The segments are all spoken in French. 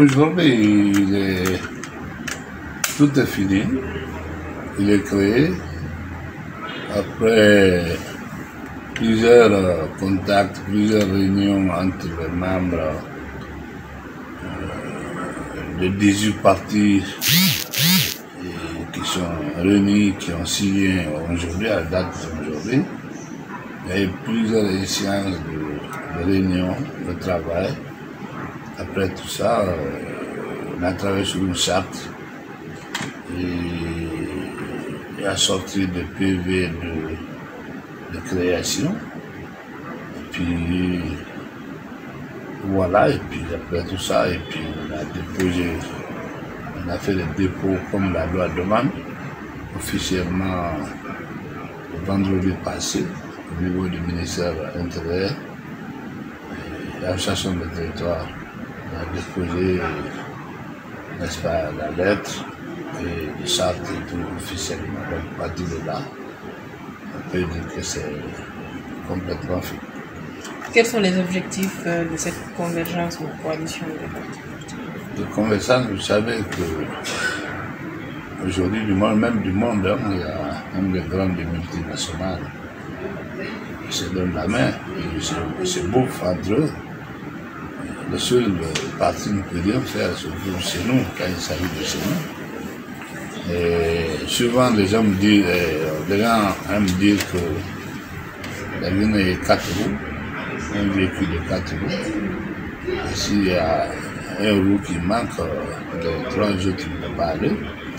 aujourd'hui, tout est fini. Il est créé après plusieurs contacts, plusieurs réunions entre les membres de 18 partis qui sont réunis, qui ont signé aujourd'hui, à la date d'aujourd'hui. Il y a eu plusieurs échéances de réunions, de travail. Après tout ça, on a travaillé sur une charte et a sorti des PV de création. Et puis voilà, et puis après tout ça, et puis on a déposé, on a fait le dépôt comme la loi demande, officiellement le vendredi passé, au niveau du ministère intérieur. L'association de territoire a déposé, n'est-ce pas, la lettre et le charte et tout officiellement. Donc, à partir de là, on peut dire que c'est complètement fait. Quels sont les objectifs de cette convergence ou coalition des partis? De convergence, vous savez que aujourd'hui, même du monde, hein, il y a même des grandes multinationales qui se donnent la main et se bouffent entre eux. Le seul parti ne peut rien faire, surtout chez nous, quand il s'agit de chez nous. Et souvent, les gens me disent, les gens aiment dire que la Guinée est 4 roues, un véhicule de 4 roues. Et s'il y a un roue qui manque, les 3 autres ne peuvent pas aller.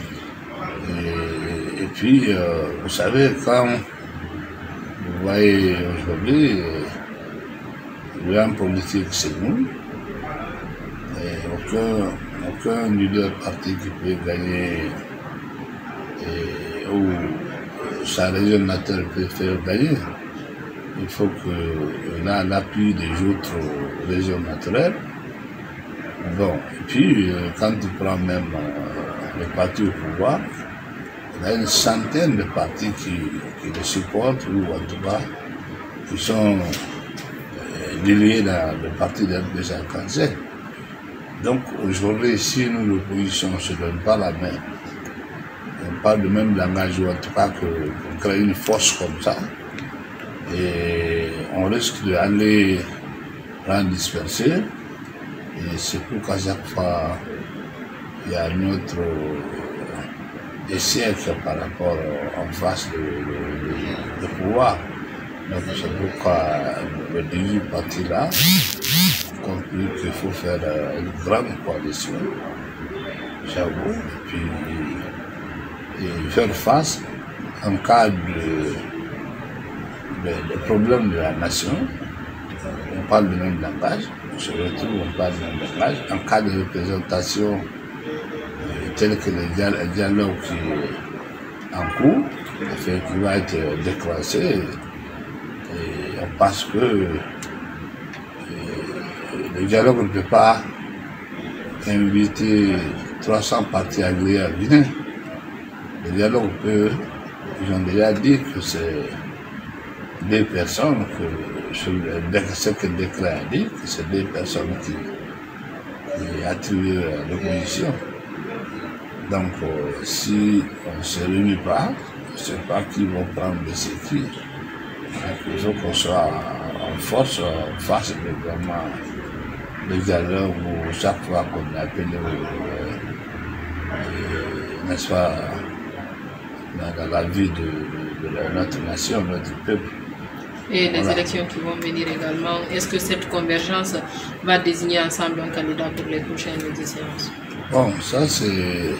Et puis, vous savez, quand vous voyez aujourd'hui, l'homme politique, c'est nous. Et aucun leader parti qui peut gagner ou sa région naturelle peut faire gagner. Il faut qu'il ait l'appui des autres régions naturelles. Bon, et puis quand tu prends même les partis au pouvoir, il y a une centaine de partis qui le supportent, ou en tout cas qui sont liés dans le parti de 247. Donc aujourd'hui, si nous, l'opposition, ne se donne pas la main, on parle de même langage, ou en tout cas qu'on crée une force comme ça, et on risque d'aller rendre disperser. Et c'est pourquoi chaque fois, il y a notre échec par rapport en face de pouvoir. Donc c'est pourquoi le 18 parti-là conclut qu'il faut faire une grande coalition, j'avoue, et puis faire face en cas de problème de la nation. On parle du même langage, on se retrouve, on parle du même langage. En cas de représentation tel que le dialogue qui est en cours, qui va être déclenché, et on pense que le dialogue ne peut pas inviter 300 partis agréés à venir. Le dialogue peut, ils ont déjà dit que c'est des personnes, ce que le décret a dit, que c'est des personnes qui attribuent à l'opposition. Donc, si on ne se réunit pas, je ne sais pas qui vont prendre de ce qui. Donc, il faut qu'on soit en force, en face vraiment des dialogues où chaque fois qu'on appelle, n'est-ce pas, dans la vie de notre nation, notre peuple. Et les élections qui vont venir également, est-ce que cette convergence va désigner ensemble un candidat pour les prochaines élections? Bon, ça c'est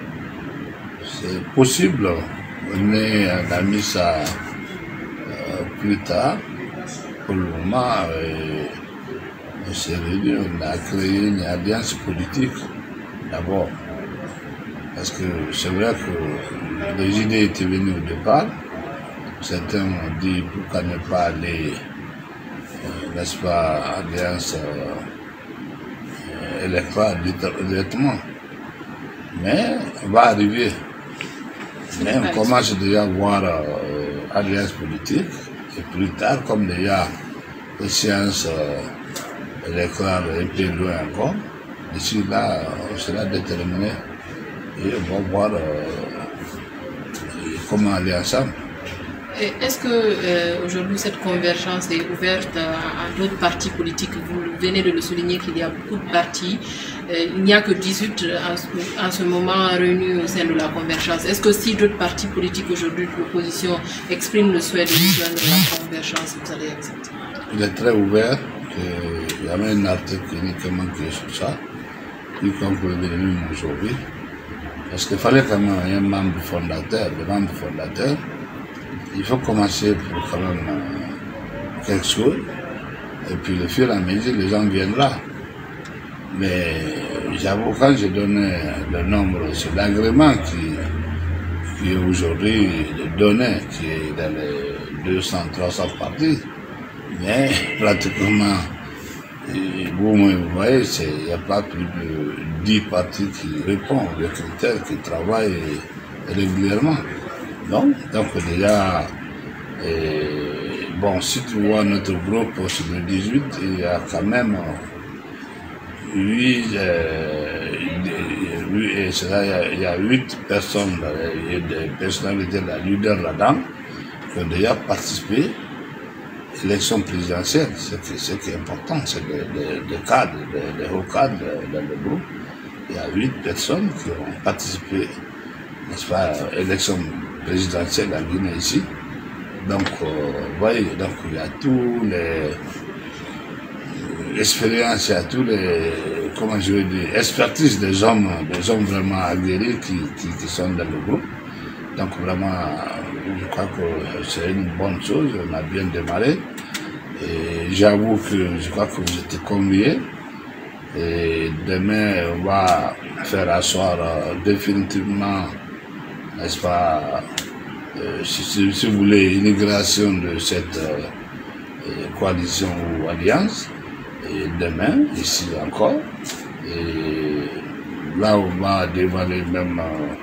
possible. On a mis ça plus tard. Pour le moment, on s'est réunis, on a créé une alliance politique d'abord. Parce que c'est vrai que les idées étaient venues au départ. Certains ont dit pourquoi ne pas aller, n'est-ce pas, alliance électorale directement. Mais on va arriver. Mais on commence déjà à voir alliance politique. Et plus tard, comme déjà les séances électorales un peu loin encore, D'ici là, on sera déterminé et on va voir comment aller ensemble. Est-ce que aujourd'hui cette convergence est ouverte à d'autres partis politiques? Vous venez de le souligner qu'il y a beaucoup de partis. Il n'y a que 18 en ce moment réunis au sein de la convergence. Est-ce que si d'autres partis politiques aujourd'hui de l'opposition expriment le souhait de rejoindre la convergence, vous allez accepter? Il est très ouvert. Il y avait un article uniquement qui est sur ça, y compris le aujourd'hui. Parce qu'il fallait quand même un membre fondateur, le membre fondateur. Il faut commencer pour quand même quelque chose. Et puis le fur et à mesure, les gens viendront. Mais j'avoue, quand j'ai donné le nombre, c'est l'agrément qui est aujourd'hui donné, qui est dans les 200-300 partis. Mais pratiquement, vous voyez, il n'y a pas plus de 10 partis qui répondent aux critères, qui travaillent régulièrement. Donc déjà, bon, si tu vois notre groupe sur le 18, il y a quand même 8 personnes, des personnalités, la leader là-dedans, qui ont déjà participé à l'élection présidentielle. Ce qui est important, c'est des cadres, des hauts cadres dans le groupe. Il y a 8 personnes qui ont participé, n'est-ce pas, à l'élection présidentielle en Guinée ici. Donc, voyez, donc il y a tous les expériences, il y a tous les, comment je veux dire, expertises des hommes vraiment aguerris qui sont dans le groupe. Donc vraiment, je crois que c'est une bonne chose, on a bien démarré. Et j'avoue que je crois que vous êtes conviés. Et demain, on va faire asseoir définitivement, n'est-ce pas, si vous voulez, l'inauguration de cette coalition ou alliance. Et demain, ici encore. Et là, on va dévoiler même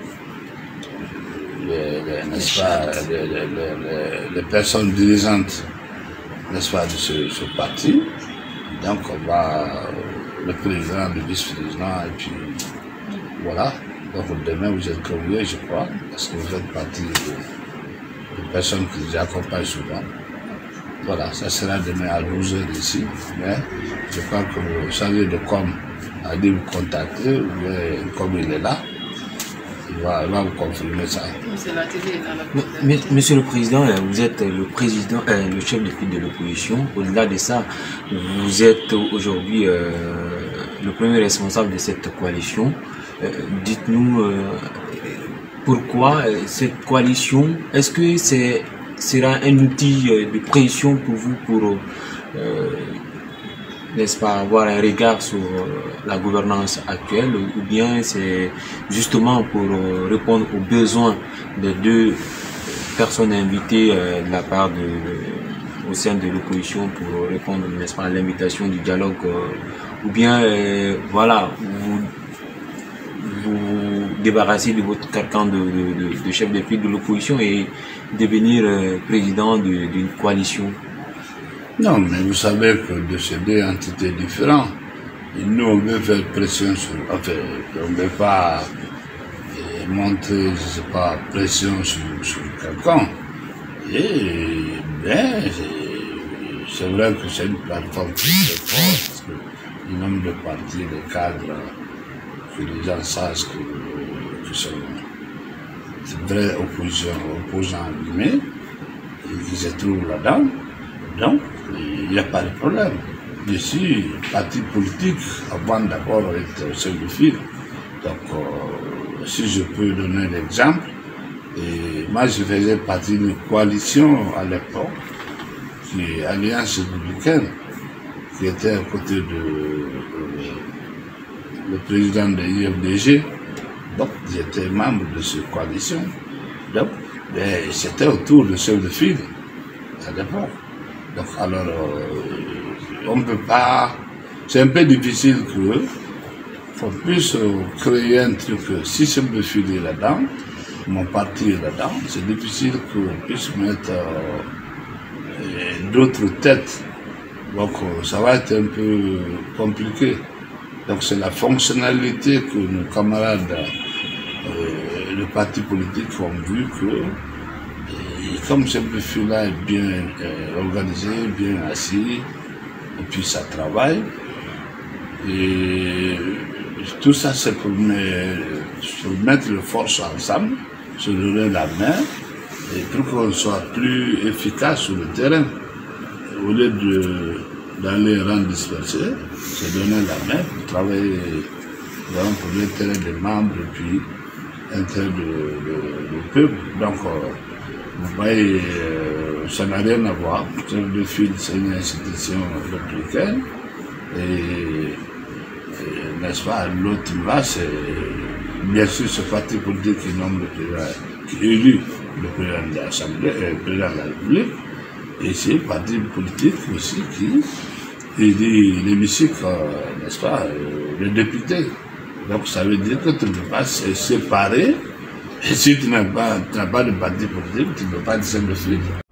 n'est-ce pas, les personnes dirigeantes, n'est-ce pas, de ce parti. Donc, on va, le président, le vice-président, et puis voilà. Donc, demain, vous êtes conviés, je crois, parce que vous faites partie des personnes qui nous accompagnent souvent. Voilà, ça sera demain à 12h ici. Mais je crois que le chargé de com a dit vous contacter, comme il est là. Il va vous confirmer ça. Monsieur le Président, vous êtes le président, le chef de file de l'opposition. Au-delà de ça, vous êtes aujourd'hui le premier responsable de cette coalition. Dites-nous pourquoi cette coalition, est-ce que sera un outil de pression pour vous pour, n'est-ce pas, avoir un regard sur la gouvernance actuelle, ou bien c'est justement pour répondre aux besoins des deux personnes invitées de la part au sein de l'opposition pour répondre, n'est-ce pas, à l'invitation du dialogue, ou bien voilà, vous débarrasser de votre carcan de chef de file de l'opposition et devenir président d'une coalition? Non, mais vous savez que de ces deux entités différentes, nous on veut faire pression sur, enfin, on ne veut pas montrer, je ne sais pas, pression sur quelqu'un. Et bien, c'est vrai que c'est une plateforme très forte, parce que le nombre de partis, de cadres, que les gens sachent que sont de vraies opposants guillemets, ils se trouvent là-dedans. Donc, il n'y a pas de problème. Je suis parti politique avant d'abord être chef de file. Donc, si je peux donner l'exemple, moi je faisais partie d'une coalition à l'époque, qui est Alliance républicaine, qui était à côté de le président de l'IFDG. Donc, j'étais membre de cette coalition. Donc, c'était autour de chef de file à l'époque. Donc, alors, on ne peut pas. C'est un peu difficile qu'on puisse créer un truc. Si chef de file est là-dedans, mon parti est là-dedans, c'est difficile qu'on puisse mettre d'autres têtes. Donc, ça va être un peu compliqué. Donc c'est la fonctionnalité que nos camarades, les partis politiques ont vu que, comme ce fil-là est bien organisé, bien assis, et puis ça travaille, et tout ça c'est pour mettre les forces ensemble, se donner la main, et pour qu'on soit plus efficace sur le terrain. Au lieu d'aller rendre dispersés, se donner la main pour travailler pour l'intérêt des membres et puis l'intérêt du peuple. Donc, vous voyez, ça n'a rien à voir. Le fil, c'est une institution républicaine. Et n'est-ce pas, l'autre là, c'est bien sûr ce parti politique qui nomme le président, qui élit le président de l'Assemblée, le président de la République. Et c'est un parti politique aussi qui élit l'hémicycle, n'est-ce pas, le député. Donc ça veut dire que tu ne peux pas se séparer. Et si tu n'as pas de parti politique, tu ne peux pas descendre le fil.